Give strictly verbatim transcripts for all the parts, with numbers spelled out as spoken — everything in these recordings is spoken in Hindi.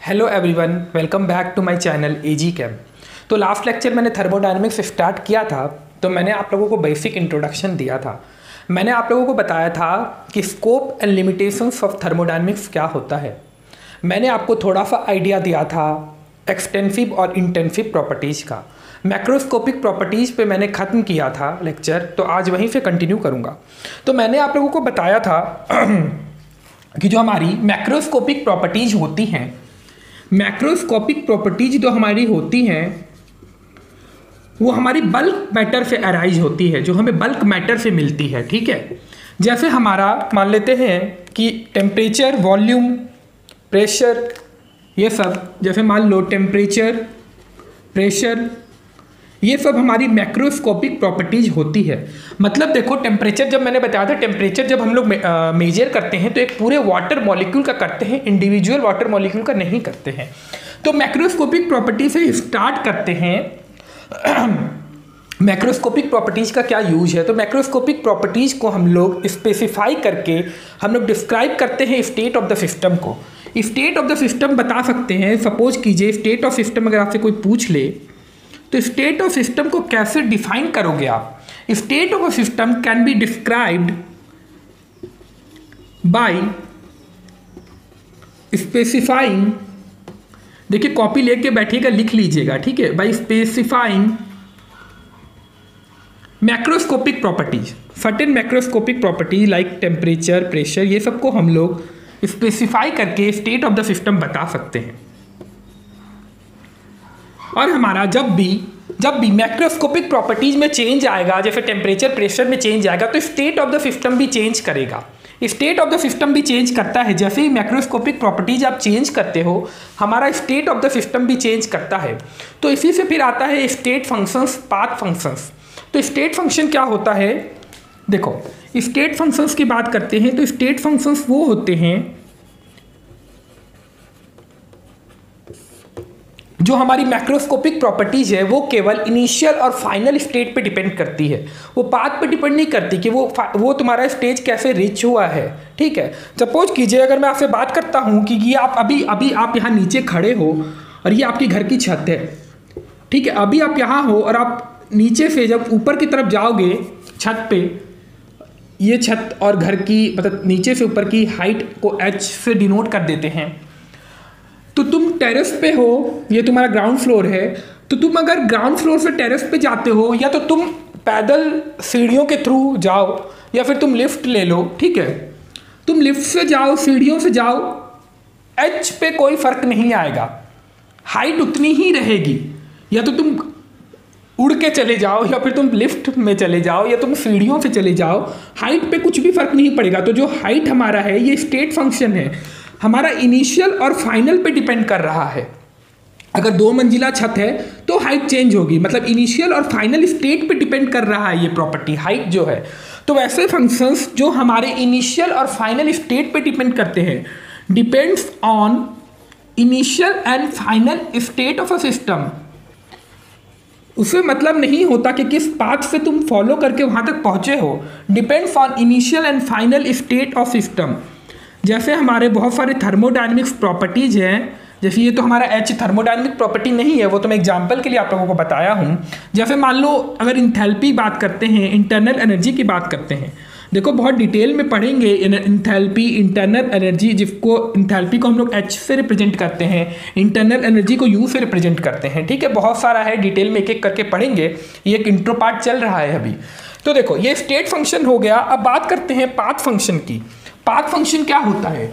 Hello everyone, welcome back to my channel AG कैम। तो लास्ट लेक्चर मैंने थर्मोडायनेमिक्स स्टार्ट किया था, तो मैंने आप लोगों को बेसिक इंट्रोडक्शन दिया था। मैंने आप लोगों को बताया था कि scope and limitations of thermodynamics क्या होता है। मैंने आपको थोड़ा सा आइडिया दिया था एक्सटेंसिव और इंटेंसिव प्रॉपर्टीज़ का। मैक्रोस्कोपिक प्रॉपर्टीज़ पे मैंने ख़त्म किया था लेक्चर, तो आज वहीं से कंटिन्यू करूँगा। तो मैंने आप लोगों को बताया था कि जो हमारी मैक्रोस्कोपिक प्रॉपर्टीज़ होती हैं, मैक्रोस्कोपिक प्रॉपर्टीज जो हमारी होती हैं वो हमारी बल्क मैटर से अराइज होती है, जो हमें बल्क मैटर से मिलती है। ठीक है, जैसे हमारा मान लेते हैं कि टेम्परेचर, वॉल्यूम, प्रेशर, ये सब, जैसे मान लो टेम्परेचर, प्रेशर, ये सब हमारी मैक्रोस्कोपिक प्रॉपर्टीज होती है। मतलब देखो, टेम्परेचर जब मैंने बताया था, टेम्परेचर जब हम लोग मेजर करते हैं तो एक पूरे वाटर मॉलिक्यूल का करते हैं, इंडिविजुअल वाटर मॉलिक्यूल का नहीं करते हैं। तो मैक्रोस्कोपिक प्रॉपर्टी से स्टार्ट करते हैं। मैक्रोस्कोपिक प्रॉपर्टीज का क्या यूज है? तो मैक्रोस्कोपिक प्रॉपर्टीज को हम लोग स्पेसिफाई करके हम लोग डिस्क्राइब करते हैं स्टेट ऑफ द सिस्टम को। स्टेट ऑफ द सिस्टम बता सकते हैं। सपोज कीजिए स्टेट ऑफ सिस्टम अगर आपसे कोई पूछ ले तो स्टेट ऑफ सिस्टम को कैसे डिफाइन करोगे आप? State of a system can be described by specifying, देखिए कॉपी लेके बैठिएगा, लिख लीजिएगा, ठीक है, by specifying macroscopic properties. Certain macroscopic properties like temperature, pressure, ये सबको हम लोग स्पेसिफाई करके स्टेट ऑफ द सिस्टम बता सकते हैं। और हमारा जब भी जब भी मैक्रोस्कोपिक प्रॉपर्टीज में चेंज आएगा, जैसे टेम्परेचर, प्रेशर में चेंज आएगा, तो स्टेट ऑफ द सिस्टम भी चेंज करेगा। स्टेट ऑफ द सिस्टम भी चेंज करता है। जैसे ही मैक्रोस्कोपिक प्रॉपर्टीज आप चेंज करते हो, हमारा स्टेट ऑफ द सिस्टम भी चेंज करता है। तो इसी से फिर आता है स्टेट फंक्शंस, पाथ फंक्शंस। तो स्टेट फंक्शन क्या होता है? देखो, स्टेट फंक्शंस की बात करते हैं तो स्टेट फंक्शंस वो होते हैं जो हमारी मैक्रोस्कोपिक प्रॉपर्टीज है वो केवल इनिशियल और फाइनल स्टेट पे डिपेंड करती है। वो पाथ पे डिपेंड नहीं करती कि वो वो तुम्हारा स्टेज कैसे रीच हुआ है। ठीक है, सपोज कीजिए अगर मैं आपसे बात करता हूँ कि ये आप अभी अभी आप यहाँ नीचे खड़े हो और ये आपकी घर की छत है। ठीक है, अभी आप यहाँ हो और आप नीचे से जब ऊपर की तरफ जाओगे छत पे, ये छत और घर की मतलब नीचे से ऊपर की हाइट को एच से डिनोट कर देते हैं। तो तुम टेरेस पे हो, ये तुम्हारा ग्राउंड फ्लोर है, तो तुम अगर ग्राउंड फ्लोर से टेरेस पे जाते हो, या तो तुम पैदल सीढ़ियों के थ्रू जाओ या फिर तुम लिफ्ट ले लो। ठीक है, तुम लिफ्ट से जाओ, सीढ़ियों से जाओ, एच पे कोई फर्क नहीं आएगा, हाइट उतनी ही रहेगी। या तो तुम उड़ के चले जाओ, या फिर तुम लिफ्ट में चले जाओ, या तुम सीढ़ियों से चले जाओ, हाइट पे कुछ भी फर्क नहीं पड़ेगा। तो जो हाइट हमारा है ये स्टेट फंक्शन है, हमारा इनिशियल और फाइनल पे डिपेंड कर रहा है। अगर दो मंजिला छत है तो हाइट चेंज होगी, मतलब इनिशियल और फाइनल स्टेट पे डिपेंड कर रहा है ये प्रॉपर्टी, हाइट जो है। तो वैसे फंक्शंस जो हमारे इनिशियल और फाइनल स्टेट पे डिपेंड करते हैं, depends on initial and final state of a system. उससे मतलब नहीं होता कि किस पाथ से तुम फॉलो करके वहां तक पहुंचे हो, depends on initial and final state of system. जैसे हमारे बहुत सारे थर्मोडायनेमिक्स प्रॉपर्टीज हैं, जैसे ये तो हमारा एच थर्मोडायनेमिक प्रॉपर्टी नहीं है, वो तो मैं एग्जांपल के लिए आप लोगों को बताया हूँ। जैसे मान लो अगर इंथैल्पी बात करते हैं, इंटरनल एनर्जी की बात करते हैं, देखो बहुत डिटेल में पढ़ेंगे इंथैल्पी, इंटरनल एनर्जी, जिसको इंथैल्पी को हम लोग एच से रिप्रेजेंट करते हैं, इंटरनल एनर्जी को यू से रिप्रेजेंट करते हैं। ठीक है, बहुत सारा है, डिटेल में एक एक करके पढ़ेंगे, ये एक इंट्रो पार्ट चल रहा है अभी। तो देखो ये स्टेट फंक्शन हो गया। अब बात करते हैं पाथ फंक्शन की। पाथ फंक्शन क्या होता है?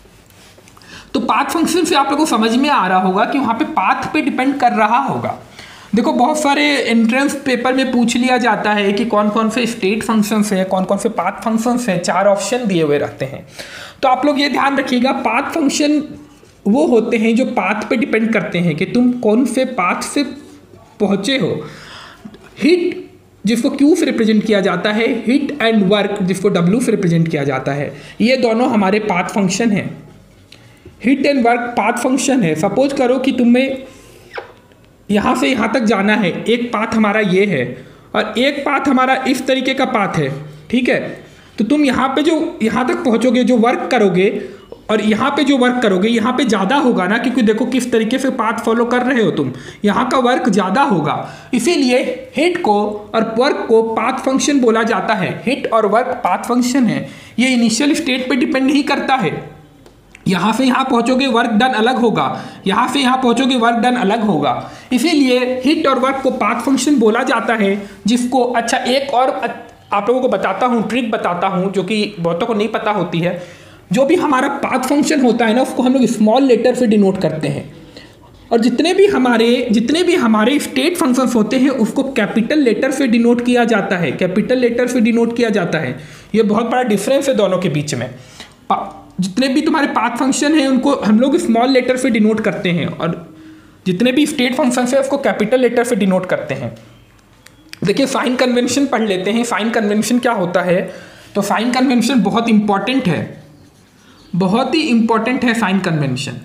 तो पाथ फंक्शन से आप लोगों को समझ में आ रहा होगा कि वहां पे पाथ पे डिपेंड कर रहा होगा। देखो बहुत सारे एंट्रेंस पेपर में पूछ लिया जाता है कि कौन कौन से स्टेट फंक्शंस हैं, कौन कौन से पाथ फंक्शंस हैं, चार ऑप्शन दिए हुए रहते हैं। तो आप लोग ये ध्यान रखिएगा, पाथ फंक्शन वो होते हैं जो पाथ पे डिपेंड करते हैं कि तुम कौन से पाथ से पहुंचे हो। हिट जिसको Q से रिप्रेजेंट किया जाता है, हिट एंड वर्क जिसको W से रिप्रेजेंट किया जाता है, ये दोनों हमारे पाथ फंक्शन हैं। Heat and work path function है। सपोज करो कि तुम्हें यहाँ से यहाँ तक जाना है, एक पाथ हमारा ये है और एक पाथ हमारा इस तरीके का पाथ है। ठीक है, तो तुम यहाँ पे जो यहाँ तक पहुँचोगे, जो वर्क करोगे, और यहाँ पे जो वर्क करोगे यहाँ पे ज़्यादा होगा ना, क्योंकि देखो किस तरीके से पाथ फॉलो कर रहे हो तुम, यहाँ का वर्क ज़्यादा होगा। इसीलिए हिट को और वर्क को पाथ फंक्शन बोला जाता है। हिट और वर्क पाथ फंक्शन है, ये इनिशियल स्टेट पे डिपेंड नहीं करता है। यहाँ से यहाँ पहुँचोगे वर्क डन अलग होगा, यहाँ से यहाँ पहुँचोगे वर्क डन अलग होगा। इसीलिए हिट और वर्क को पाथ फंक्शन बोला जाता है। जिसको अच्छा एक और आप लोगों को बताता हूँ, ट्रिक बताता हूँ जो कि बहुतों को नहीं पता होती है। जो भी हमारा पाथ फंक्शन होता है ना, उसको हम लोग स्मॉल लेटर से डिनोट करते हैं, और जितने भी हमारे जितने भी हमारे स्टेट फंक्शंस होते हैं उसको कैपिटल लेटर से डिनोट किया जाता है, कैपिटल लेटर से डिनोट किया जाता है। ये बहुत बड़ा डिफरेंस है दोनों के बीच में। जितने भी तुम्हारे पाथ फंक्शन हैं उनको हम लोग स्मॉल लेटर से डिनोट करते हैं, और जितने भी स्टेट फंक्शन है उसको कैपिटल लेटर से डिनोट करते हैं। देखिए साइन कन्वेंशन पढ़ लेते हैं। साइन कन्वेंशन क्या होता है? तो साइन कन्वेंशन बहुत इंपॉर्टेंट है, बहुत ही इंपॉर्टेंट है साइन कन्वेंशन।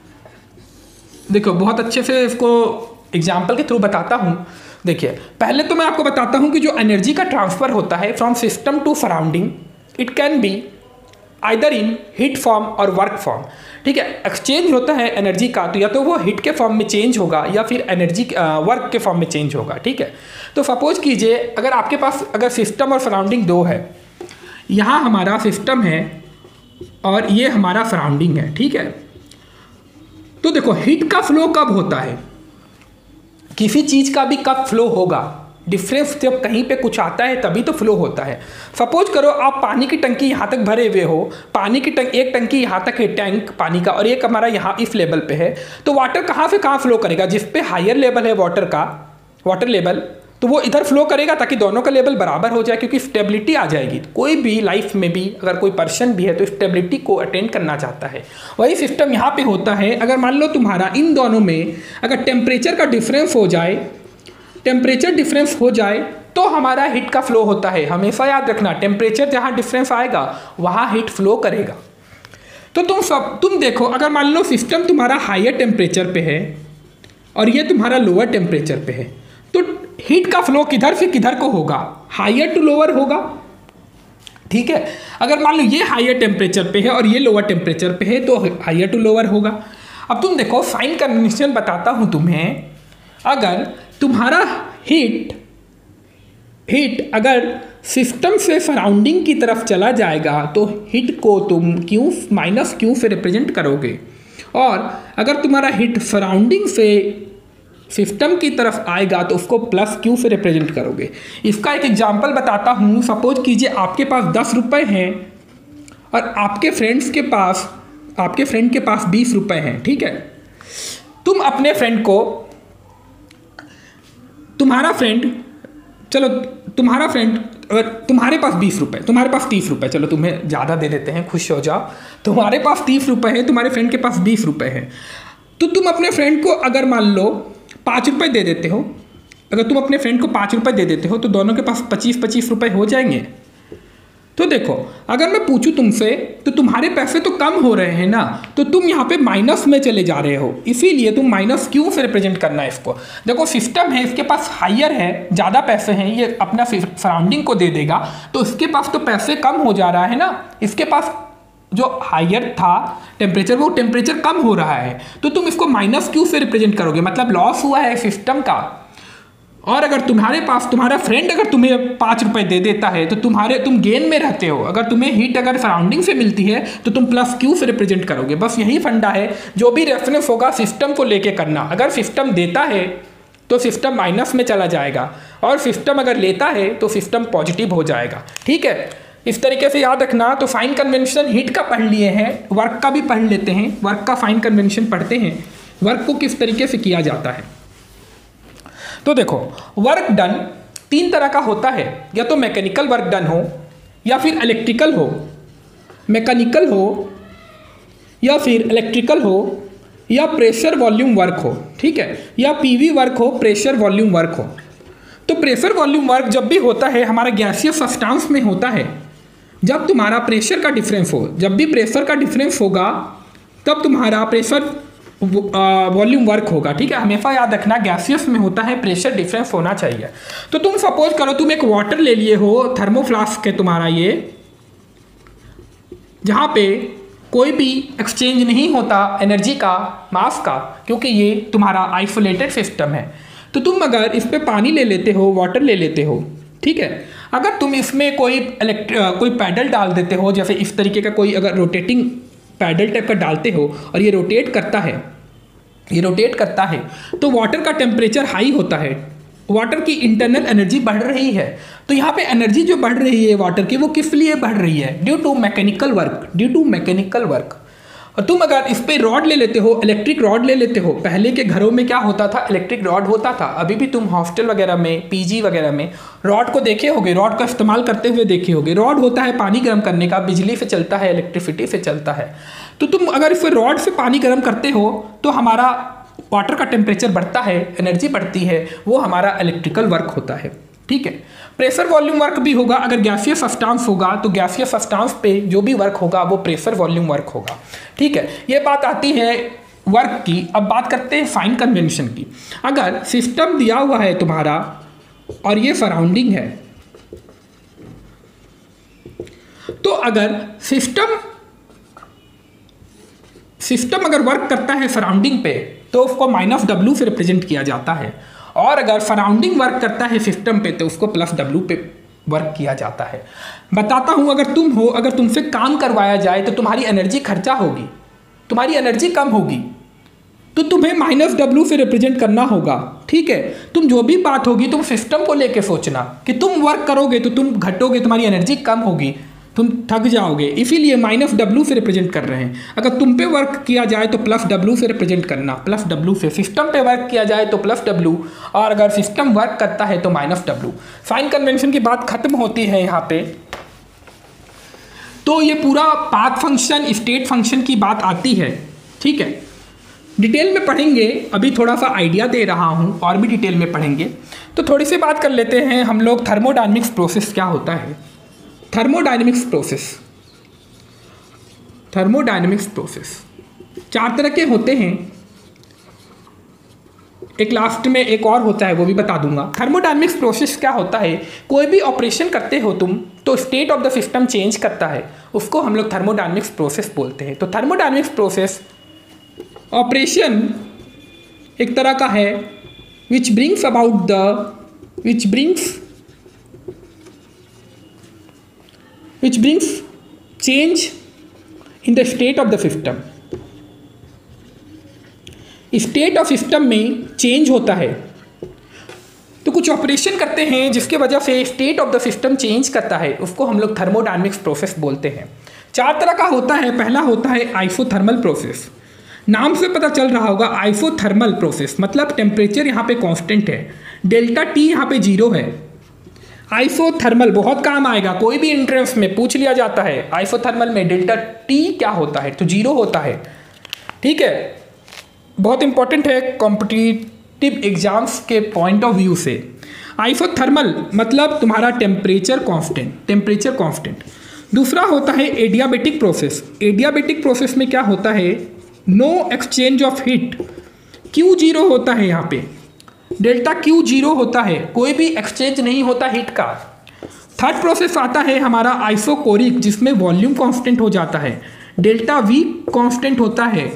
देखो बहुत अच्छे से इसको एग्जाम्पल के थ्रू बताता हूँ। देखिए पहले तो मैं आपको बताता हूँ कि जो एनर्जी का ट्रांसफर होता है from system to surrounding, it can be either in heat form और वर्क फॉर्म। ठीक है, एक्सचेंज होता है एनर्जी का, तो या तो वो हीट के फॉर्म में चेंज होगा या फिर एनर्जी वर्क के फॉर्म में चेंज होगा। ठीक है, तो सपोज कीजिए अगर आपके पास अगर सिस्टम और सराउंडिंग दो है, यहाँ हमारा सिस्टम है और ये हमारा सराउंडिंग है। ठीक है, तो देखो हीट का फ्लो कब होता है, किसी चीज़ का भी कब फ्लो होगा, डिफरेंस जब कहीं पे कुछ आता है तभी तो फ्लो होता है। सपोज करो आप पानी की टंकी यहाँ तक भरे हुए हो, पानी की टंकी एक टंकी यहाँ तक है टैंक पानी का, और एक हमारा यहाँ इस लेवल पे है, तो वाटर कहाँ से कहाँ फ्लो करेगा? जिस पे हायर लेवल है वाटर का, वाटर लेवल, तो वो इधर फ्लो करेगा ताकि दोनों का लेवल बराबर हो जाए, क्योंकि स्टेबिलिटी आ जाएगी। कोई भी लाइफ में भी अगर कोई पर्सन भी है तो स्टेबिलिटी को अटेंड करना चाहता है। वही सिस्टम यहाँ पे होता है। अगर मान लो तुम्हारा इन दोनों में अगर टेम्परेचर का डिफरेंस हो जाए, टेम्परेचर डिफरेंस हो जाए तो हमारा हीट का फ्लो होता है। हमेशा याद रखना, टेम्परेचर जहाँ डिफरेंस आएगा वहाँ हीट फ्लो करेगा। तो तुम सब तुम देखो, अगर मान लो सिस्टम तुम्हारा हायर टेम्परेचर पे है और ये तुम्हारा लोअर टेम्परेचर पे है, तो हीट का फ्लो किधर से किधर को होगा? हायर टू लोअर होगा। ठीक है, अगर मान लो ये हायर टेम्परेचर पे है और ये लोअर टेम्परेचर पे है तो हायर टू लोअर होगा। अब तुम देखो साइन कन्वेंशन बताता हूँ तुम्हें। अगर तुम्हारा हीट हीट अगर सिस्टम से सराउंडिंग की तरफ चला जाएगा तो हीट को तुम क्यू माइनस क्यू से रिप्रेजेंट करोगे, और अगर तुम्हारा हीट सराउंडिंग से सिस्टम की तरफ आएगा तो उसको प्लस क्यू से रिप्रेजेंट करोगे। इसका एक एग्जांपल बताता हूँ। सपोज कीजिए आपके पास दस रुपये हैं और आपके फ्रेंड्स के पास आपके फ्रेंड के पास बीस रुपये हैं। ठीक है, तुम अपने फ्रेंड को तुम्हारा फ्रेंड चलो तुम्हारा फ्रेंड अगर तुम्हारे पास बीस रुपये, तुम्हारे पास तीस रुपये, चलो तुम्हें ज़्यादा दे देते हैं, खुश हो जाओ। तुम्हारे पास तीस रुपये है, तुम्हारे फ्रेंड के पास बीस रुपये है, तो तुम अपने फ्रेंड को अगर मान लो पाँच रुपये दे देते हो, अगर तुम अपने फ्रेंड को पाँच रुपये दे देते हो तो दोनों के पास पच्चीस पच्चीस रुपये हो जाएंगे। तो देखो अगर मैं पूछूं तुमसे तो तुम्हारे पैसे तो कम हो रहे हैं ना, तो तुम यहाँ पे माइनस में चले जा रहे हो, इसीलिए तुम माइनस क्यू से रिप्रेजेंट करना है इसको। देखो सिस्टम है, इसके पास हायर है, ज़्यादा पैसे हैं, ये अपना सराउंडिंग को दे देगा, तो इसके पास तो पैसे कम हो जा रहा है ना, इसके पास जो हायर था टेम्परेचर वो टेम्परेचर कम हो रहा है, तो तुम इसको माइनस क्यू से रिप्रेजेंट करोगे, मतलब लॉस हुआ है सिस्टम का। और अगर तुम्हारे पास तुम्हारा फ्रेंड अगर तुम्हें पाँच रुपये दे देता है तो तुम्हारे तुम गेन में रहते हो। अगर तुम्हें हीट अगर सराउंडिंग से मिलती है तो तुम प्लस क्यू से रिप्रेजेंट करोगे। बस यही फंडा है, जो भी रेफरेंस होगा सिस्टम को लेके करना। अगर सिस्टम देता है तो सिस्टम माइनस में चला जाएगा, और सिस्टम अगर लेता है तो सिस्टम पॉजिटिव हो जाएगा। ठीक है, इस तरीके से याद रखना। तो साइन कन्वेंशन हीट का पढ़ लिए हैं, वर्क का भी पढ़ लेते हैं। वर्क का साइन कन्वेंशन पढ़ते हैं, वर्क को किस तरीके से किया जाता है। तो देखो वर्क डन तीन तरह का होता है, या तो मैकेनिकल वर्क डन हो, या फिर इलेक्ट्रिकल हो, मैकेनिकल हो या फिर इलेक्ट्रिकल हो, या प्रेशर वॉल्यूम वर्क हो। ठीक है, या पीवी वर्क हो, प्रेशर वॉल्यूम वर्क हो। तो प्रेशर वॉल्यूम वर्क जब भी होता है हमारा गैसियस सब्सटेंस में होता है, जब तुम्हारा प्रेशर का डिफरेंस हो, जब भी प्रेशर का डिफरेंस होगा तब तुम्हारा प्रेशर वॉल्यूम वर्क होगा। ठीक है, हमेशा याद रखना गैसियस में होता है, प्रेशर डिफरेंस होना चाहिए। तो तुम सपोज करो तुम एक वाटर ले लिए हो, थर्मोफ्लास्क है तुम्हारा ये, जहाँ पे कोई भी एक्सचेंज नहीं होता एनर्जी का, मास का, क्योंकि ये तुम्हारा आइसोलेटेड सिस्टम है। तो तुम अगर इस पर पानी ले लेते हो, वाटर ले लेते हो, ठीक है, अगर तुम इसमें कोई इलेक्ट्र कोई पैडल डाल देते हो, जैसे इस तरीके का कोई अगर रोटेटिंग पैडल टाइप का डालते हो और ये रोटेट करता है, ये रोटेट करता है, तो वाटर का टेम्परेचर हाई होता है, वाटर की इंटरनल एनर्जी बढ़ रही है। तो यहाँ पे एनर्जी जो बढ़ रही है वाटर की, वो किस लिए बढ़ रही है? Due to mechanical work, due to mechanical work. और तुम अगर इस पे रॉड ले लेते हो, इलेक्ट्रिक रॉड ले लेते हो, पहले के घरों में क्या होता था? इलेक्ट्रिक रॉड होता था। अभी भी तुम हॉस्टल वगैरह में, पीजी वगैरह में रॉड को देखे होगे, रॉड का इस्तेमाल करते हुए देखे होगे। रॉड होता है पानी गर्म करने का, बिजली से चलता है, इलेक्ट्रिसिटी से चलता है। तो तुम अगर इस रॉड से पानी गर्म करते हो तो हमारा वाटर का टेम्परेचर बढ़ता है, एनर्जी बढ़ती है, वो हमारा इलेक्ट्रिकल वर्क होता है, ठीक है। प्रेशर वॉल्यूम वर्क भी होगा। अगर गैसियस सब्सटेंस होगा तो गैसियस सब्सटेंस पे जो भी वर्क होगा वो प्रेशर वॉल्यूम वर्क होगा, ठीक है। ये बात आती है वर्क की। अब बात करते हैं साइन कन्वेंशन की। अगर सिस्टम दिया हुआ है तुम्हारा और ये सराउंडिंग है, तो अगर सिस्टम सिस्टम अगर वर्क करता है सराउंडिंग पे तो उसको माइनस डब्ल्यू से रिप्रेजेंट किया जाता है, और अगर सराउंडिंग वर्क करता है सिस्टम पे तो उसको प्लस डब्ल्यू पे वर्क किया जाता है। बताता हूँ, अगर तुम हो, अगर तुमसे काम करवाया जाए तो तुम्हारी एनर्जी खर्चा होगी, तुम्हारी एनर्जी कम होगी, तो तुम्हें माइनस डब्ल्यू से रिप्रेजेंट करना होगा, ठीक है। तुम जो भी बात होगी तुम सिस्टम को लेके सोचना कि तुम वर्क करोगे तो तुम घटोगे, तुम्हारी एनर्जी कम होगी, तुम थक जाओगे, इसीलिए माइनस डब्ल्यू से रिप्रेजेंट कर रहे हैं। अगर तुम पे वर्क किया जाए तो प्लस डब्ल्यू से रिप्रेजेंट करना, प्लस डब्ल्यू से। सिस्टम पे वर्क किया जाए तो प्लस डब्ल्यू, और अगर सिस्टम वर्क करता है तो माइनस डब्ल्यू। साइन कन्वेंशन की बात खत्म होती है यहाँ पे। तो ये पूरा पाथ फंक्शन, स्टेट फंक्शन की बात आती है, ठीक है। डिटेल में पढ़ेंगे, अभी थोड़ा सा आइडिया दे रहा हूँ, और भी डिटेल में पढ़ेंगे। तो थोड़ी सी बात कर लेते हैं हम लोग, थर्मोडायनेमिक्स प्रोसेस क्या होता है। थर्मोडायनेमिक्स प्रोसेस थर्मोडायनेमिक्स प्रोसेस चार तरह के होते हैं। एक लास्ट में एक और होता है, वो भी बता दूंगा। थर्मोडायनेमिक्स प्रोसेस क्या होता है? कोई भी ऑपरेशन करते हो तुम तो state of the system change करता है, उसको हम लोग थर्मोडायनेमिक्स प्रोसेस बोलते हैं। तो थर्मोडायनेमिक्स प्रोसेस ऑपरेशन एक तरह का है which brings about the which brings which brings change in the state of the system। State of system में चेंज होता है, तो कुछ ऑपरेशन करते हैं जिसके वजह से state of the system change करता है, उसको हम लोग थर्मोडायनेमिक्स प्रोसेस बोलते हैं। चार तरह का होता है। पहला होता है आइसोथर्मल प्रोसेस। नाम से पता चल रहा होगा, आइसोथर्मल प्रोसेस मतलब टेम्परेचर यहाँ पे कांस्टेंट है, डेल्टा टी यहाँ पे जीरो है। आइसोथर्मल बहुत काम आएगा, कोई भी इंट्रेंस में पूछ लिया जाता है आइसोथर्मल में डेल्टा टी क्या होता है, तो जीरो होता है, ठीक है। बहुत इंपॉर्टेंट है कॉम्पिटिटिव एग्जाम्स के पॉइंट ऑफ व्यू से। आइसोथर्मल मतलब तुम्हारा टेम्परेचर कांस्टेंट, टेम्परेचर कांस्टेंट। दूसरा होता है एडियाबेटिक प्रोसेस। एडियाबेटिक प्रोसेस में क्या होता है? No exchange of heat, Q zero होता है, यहाँ पे डेल्टा क्यू जीरो होता है, कोई भी एक्सचेंज नहीं होता हीट का। थर्ड प्रोसेस आता है हमारा आइसोकोरिक, जिसमें वॉल्यूम कांस्टेंट हो जाता है, डेल्टा वी कांस्टेंट होता है।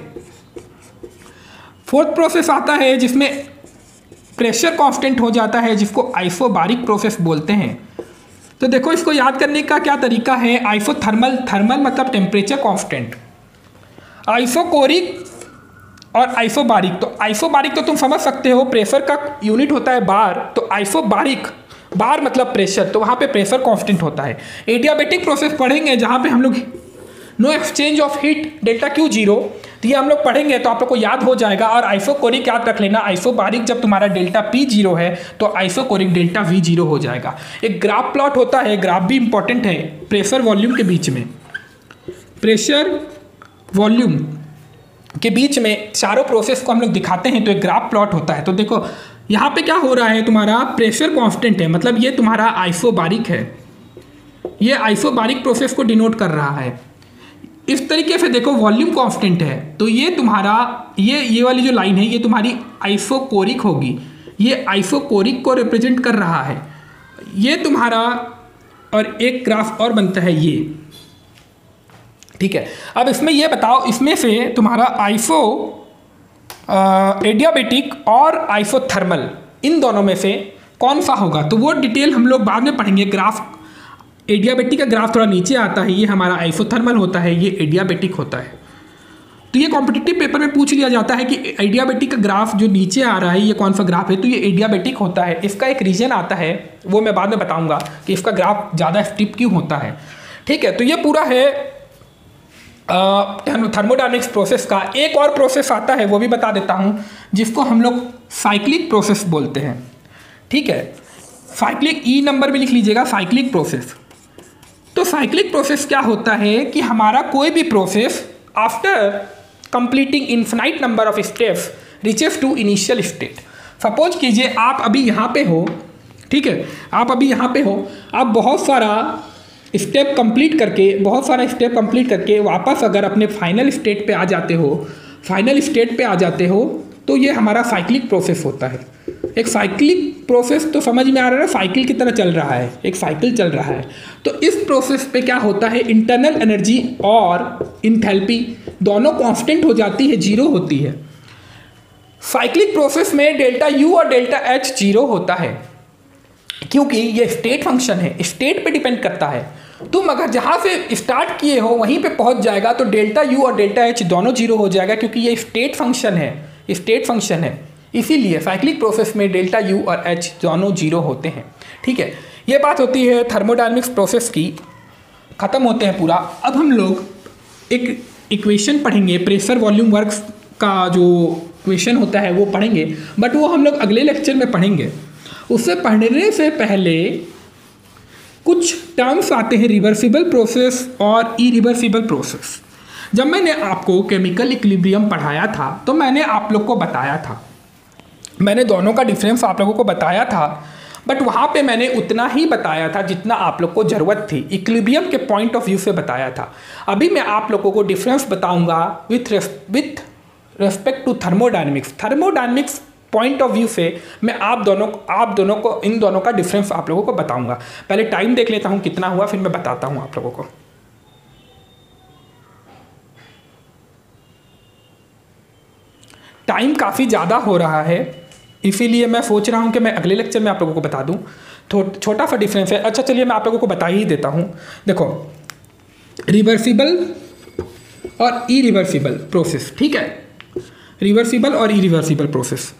फोर्थ प्रोसेस आता है जिसमें प्रेशर कांस्टेंट हो जाता है, जिसको आइसोबारिक प्रोसेस बोलते हैं। तो देखो इसको याद करने का क्या तरीका है। आइसोथर्मल, थर्मल मतलब टेम्परेचर कांस्टेंट, आइसोकोरिक और आइसोबारिक। तो आइसोबारिक तो तुम समझ सकते हो, प्रेशर का यूनिट होता है बार, तो आइसोबारिक बार मतलब प्रेशर, तो वहाँ पे प्रेशर कांस्टेंट होता है। एडियाबेटिक प्रोसेस पढ़ेंगे जहाँ पे हम लोग no exchange of heat, delta Q zero, तो ये हम लोग पढ़ेंगे तो आप लोग को याद हो जाएगा। और आइसोकोरिक याद रख लेना, आइसोबारिक जब तुम्हारा डेल्टा पी जीरो है तो आइसोकोरिक डेल्टा वी जीरो हो जाएगा। एक ग्राफ प्लॉट होता है, ग्राफ भी इंपॉर्टेंट है प्रेशर वॉल्यूम के बीच में, प्रेशर वॉल्यूम के बीच में चारों प्रोसेस को हम लोग दिखाते हैं, तो एक ग्राफ प्लॉट होता है। तो देखो यहाँ पे क्या हो रहा है, तुम्हारा प्रेशर कांस्टेंट है, मतलब ये तुम्हारा आइसोबारिक है, ये आइसोबारिक प्रोसेस को डिनोट कर रहा है। इस तरीके से देखो वॉल्यूम कांस्टेंट है, तो ये तुम्हारा ये ये वाली जो लाइन है ये तुम्हारी आइसोकोरिक होगी, ये आइसोकोरिक को रिप्रेजेंट कर रहा है ये तुम्हारा। और एक ग्राफ और बनता है ये, ठीक है। अब इसमें ये बताओ, इसमें से तुम्हारा आइसो एडियाबेटिक और आइसोथर्मल इन दोनों में से कौन सा होगा? तो वो डिटेल हम लोग बाद में पढ़ेंगे। ग्राफ एडियाबेटिक का ग्राफ थोड़ा नीचे आता है, ये हमारा आइसोथर्मल होता है, ये एडियाबेटिक होता है। तो ये कॉम्पिटिटिव पेपर में पूछ लिया जाता है कि एडियाबेटिक का ग्राफ जो नीचे आ रहा है ये कौन सा ग्राफ है, तो ये एडियाबेटिक होता है। इसका एक रीजन आता है, वो मैं बाद में बताऊंगा कि इसका ग्राफ ज़्यादा स्टिप क्यों होता है। ठीक है, तो ये पूरा है थर्मोडायनेमिक्स प्रोसेस का। एक और प्रोसेस आता है, वो भी बता देता हूँ, जिसको हम लोग साइक्लिक प्रोसेस बोलते हैं। ठीक है, साइक्लिक, ई नंबर में लिख लीजिएगा, साइक्लिक प्रोसेस। तो साइक्लिक प्रोसेस क्या होता है कि हमारा कोई भी process after completing infinite number of steps reaches to initial state. Suppose कीजिए आप अभी यहाँ पे हो, ठीक है, आप अभी यहाँ पे हो, आप बहुत सारा स्टेप कंप्लीट करके बहुत सारा स्टेप कंप्लीट करके वापस अगर अपने फाइनल स्टेट पे आ जाते हो फाइनल स्टेट पे आ जाते हो तो ये हमारा साइक्लिक प्रोसेस होता है। एक साइक्लिक प्रोसेस तो समझ में आ रहा है ना, साइकिल की तरह चल रहा है, एक साइकिल चल रहा है। तो इस प्रोसेस पे क्या होता है, इंटरनल एनर्जी और इंथैल्पी दोनों कांस्टेंट हो जाती है, जीरो होती है। साइक्लिक प्रोसेस में डेल्टा यू और डेल्टा एच जीरो होता है, क्योंकि ये स्टेट फंक्शन है, स्टेट पे डिपेंड करता है। तुम अगर जहाँ से स्टार्ट किए हो वहीं पे पहुँच जाएगा तो डेल्टा यू और डेल्टा एच दोनों जीरो हो जाएगा, क्योंकि ये स्टेट फंक्शन है, स्टेट फंक्शन है। इसीलिए साइक्लिक प्रोसेस में डेल्टा यू और एच दोनों जीरो होते हैं। ठीक है, ये बात होती है थर्मोडायनेमिक्स प्रोसेस की। ख़त्म होते हैं पूरा। अब हम लोग एक इक्वेशन पढ़ेंगे, प्रेशर वॉल्यूम वर्क्स का जो इक्वेशन होता है वो पढ़ेंगे, बट वो हम लोग अगले लेक्चर में पढ़ेंगे। उससे पढ़ने से पहले कुछ टर्म्स आते हैं, रिवर्सिबल प्रोसेस और इरिवर्सिबल प्रोसेस। जब मैंने आपको केमिकल इक्विलिब्रियम पढ़ाया था तो मैंने आप लोग को बताया था, मैंने दोनों का डिफरेंस आप लोगों को बताया था, बट वहाँ पे मैंने उतना ही बताया था जितना आप लोग को ज़रूरत थी, इक्विलिब्रियम के पॉइंट ऑफ व्यू से बताया था। अभी मैं आप लोगों को डिफरेंस बताऊंगा with with respect to thermodynamics. Thermodynamics point of view से मैं आप दोनों आप दोनों को इन दोनों का डिफरेंस आप लोगों को बताऊंगा। पहले टाइम देख लेता हूँ कितना हुआ, फिर मैं बताता हूँ आप लोगों को। टाइम काफ़ी ज़्यादा हो रहा है, इसीलिए मैं सोच रहा हूँ कि मैं अगले लेक्चर में आप लोगों को बता दूँ। तो छोटा सा डिफरेंस है। अच्छा चलिए मैं आप लोगों को बता ही देता हूँ। देखो, रिवर्सिबल और इरिवर्सिबल प्रोसेस, ठीक है, रिवर्सिबल और इरिवर्सिबल प्रोसेस।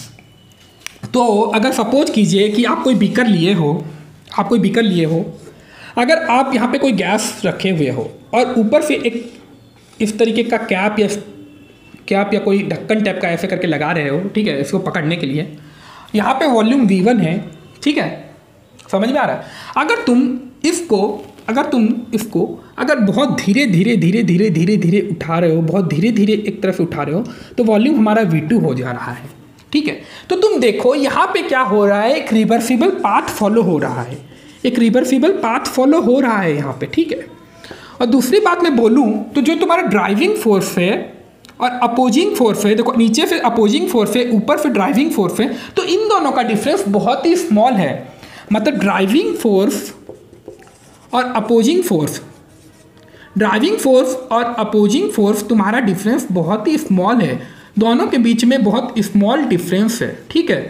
तो अगर सपोज कीजिए कि आप कोई बीकर लिए हो आप कोई बीकर लिए हो अगर आप यहाँ पे कोई गैस रखे हुए हो और ऊपर से एक इस तरीके का कैप या कैप या कोई ढक्कन टाइप का ऐसे करके लगा रहे हो, ठीक है, इसको पकड़ने के लिए। यहाँ पे वॉल्यूम वी वन है, ठीक है, समझ में आ रहा है। अगर तुम इसको अगर तुम इसको अगर बहुत धीरे धीरे धीरे धीरे धीरे धीरे उठा रहे हो, बहुत धीरे धीरे एक तरफ उठा रहे हो, तो वॉल्यूम हमारा वी टू हो जा रहा है, ठीक है। तो तुम देखो यहाँ पे क्या हो रहा है, एक रिवर्सिबल पाथ फॉलो हो रहा है, एक रिवर्सिबल पाथ फॉलो हो रहा है यहाँ पे, ठीक है। और दूसरी बात मैं बोलूँ तो जो तुम्हारा ड्राइविंग फोर्स है और अपोजिंग फोर्स है, देखो नीचे से अपोजिंग फोर्स है, ऊपर से ड्राइविंग फोर्स है, तो इन दोनों का डिफरेंस बहुत ही स्मॉल है। मतलब ड्राइविंग फोर्स और अपोजिंग फोर्स ड्राइविंग फोर्स और अपोजिंग फोर्स तुम्हारा डिफरेंस बहुत ही स्मॉल है, दोनों के बीच में बहुत स्मॉल डिफरेंस है, ठीक है।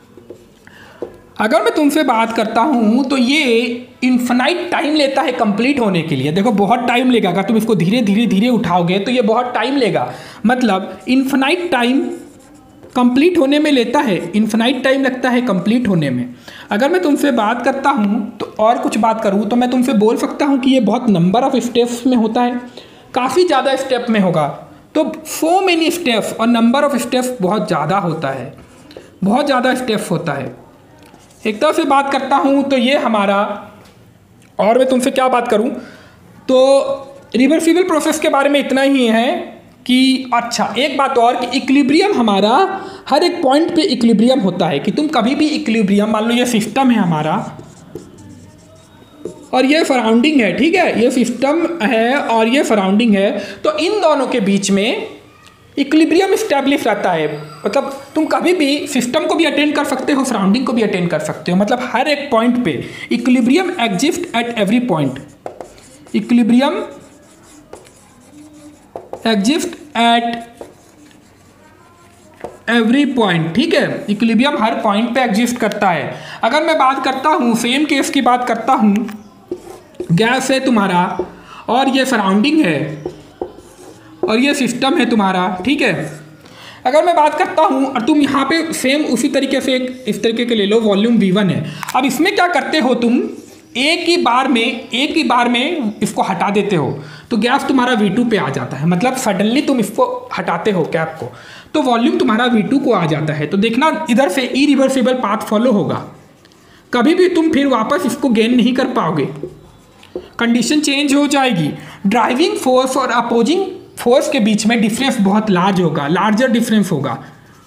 अगर मैं तुमसे बात करता हूँ तो ये इन्फिनाइट टाइम लेता है कंप्लीट होने के लिए। देखो बहुत टाइम लेगा, अगर तुम इसको धीरे धीरे धीरे उठाओगे तो ये बहुत टाइम लेगा। मतलब इन्फिनाइट टाइम कंप्लीट होने में लेता है, इन्फिनाइट टाइम लगता है कंप्लीट होने में। अगर मैं तुमसे बात करता हूँ तो और कुछ बात करूँ तो मैं तुमसे बोल सकता हूँ कि ये बहुत नंबर ऑफ स्टेप्स में होता है, काफ़ी ज़्यादा स्टेप में होगा। तो सो मेनी स्टेप्स और नंबर ऑफ स्टेप्स बहुत ज़्यादा होता है, बहुत ज़्यादा स्टेप्स होता है। एक तरह से बात करता हूँ तो ये हमारा, और मैं तुमसे क्या बात करूँ तो रिवर्सिबल प्रोसेस के बारे में इतना ही है कि अच्छा एक बात और कि इक्विलिब्रियम हमारा हर एक पॉइंट पे इक्विलिब्रियम होता है, कि तुम कभी भी इक्विलिब्रियम, मान लो ये सिस्टम है हमारा और ये सराउंडिंग है, ठीक है, ये सिस्टम है और ये सराउंडिंग है, तो इन दोनों के बीच में इक्विलिब्रियम इस्टेब्लिश रहता है। मतलब तुम कभी भी सिस्टम को भी अटेंड कर सकते हो, सराउंडिंग को भी अटेंड कर सकते हो। मतलब हर एक पॉइंट पे equilibrium exist at every point, equilibrium exist at every point, ठीक है, इक्विलिब्रियम हर पॉइंट पे एग्जिस्ट करता है। अगर मैं बात करता हूँ सेम केस की बात करता हूँ, गैस है तुम्हारा और ये सराउंडिंग है और ये सिस्टम है तुम्हारा, ठीक है। अगर मैं बात करता हूँ और तुम यहाँ पे सेम उसी तरीके से एक इस तरीके के ले लो, वॉल्यूम वी वन है। अब इसमें क्या करते हो तुम, एक ही बार में एक ही बार में इसको हटा देते हो तो गैस तुम्हारा वी टू पे आ जाता है, मतलब सडनली तुम इसको हटाते हो कैप को तो वॉल्यूम तुम्हारा वी टू को आ जाता है। तो देखना इधर से इरिवर्सिबल पाथ फॉलो होगा, कभी भी तुम फिर वापस इसको गेन नहीं कर पाओगे, कंडीशन चेंज हो जाएगी। ड्राइविंग फोर्स और अपोजिंग फोर्स के बीच में डिफरेंस बहुत लार्ज होगा, लार्जर डिफरेंस होगा,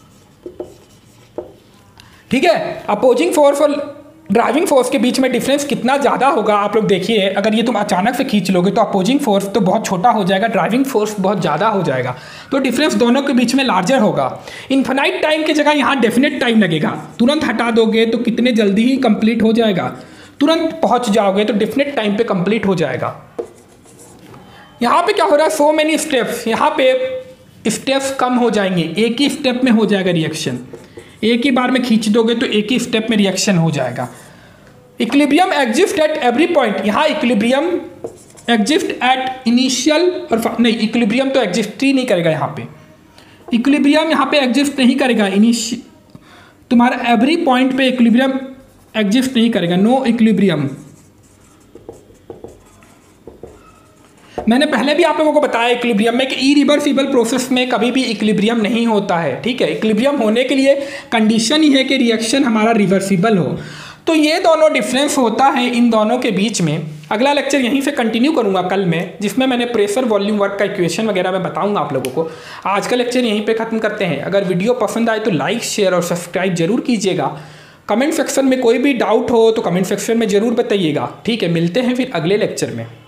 ठीक है। अपोजिंग फोर्स और ड्राइविंग फोर्स के बीच में डिफरेंस कितना ज़्यादा होगा आप लोग देखिए। अगर ये तुम अचानक से खींच लोगे तो अपोजिंग फोर्स तो बहुत छोटा हो जाएगा, ड्राइविंग फोर्स बहुत ज़्यादा हो जाएगा, तो डिफरेंस दोनों के बीच में लार्जर होगा। इन्फिनाइट टाइम की जगह यहाँ डेफिनेट टाइम लगेगा, तुरंत हटा दोगे तो कितने जल्दी ही कंप्लीट हो जाएगा, तुरंत पहुँच जाओगे तो डेफिनेट टाइम पे कंप्लीट हो जाएगा। यहाँ पे क्या हो रहा है, सो मेनी स्टेप्स, यहाँ पे स्टेप्स कम हो जाएंगे, एक ही स्टेप में हो जाएगा रिएक्शन, एक ही बार में खींच दोगे तो एक ही स्टेप में रिएक्शन हो जाएगा। Equilibrium exist at every point, यहाँ इक्विलिब्रियम एग्जिस्ट एट इनिशियल और नहीं, इक्विलिब्रियम तो एग्जिस्ट ही नहीं करेगा यहाँ पे, इक्विलिब्रियम यहाँ पे एग्जिस्ट नहीं करेगा, इनिशियल तुम्हारा एवरी पॉइंट पे इक्विलिब्रियम एग्जिस्ट नहीं करेगा, नो इक्विलिब्रियम। मैंने पहले भी आप लोगों को बताया इक्विलिब्रियम में कि इरिवर्सिबल प्रोसेस में कभी भी इक्विलिब्रियम नहीं होता है, ठीक है। इक्विलिब्रियम होने के लिए कंडीशन ही है कि रिएक्शन हमारा रिवर्सिबल हो। तो ये दोनों डिफरेंस होता है इन दोनों के बीच में। अगला लेक्चर यहीं से कंटिन्यू करूंगा कल में, जिसमें मैंने प्रेशर वॉल्यूम वर्क का इक्वेशन वगैरह मैं बताऊंगा आप लोगों को। आज का लेक्चर यहीं पे खत्म करते हैं। अगर वीडियो पसंद आए तो लाइक शेयर और सब्सक्राइब जरूर कीजिएगा। कमेंट सेक्शन में कोई भी डाउट हो तो कमेंट सेक्शन में ज़रूर बताइएगा, ठीक है। मिलते हैं फिर अगले लेक्चर में।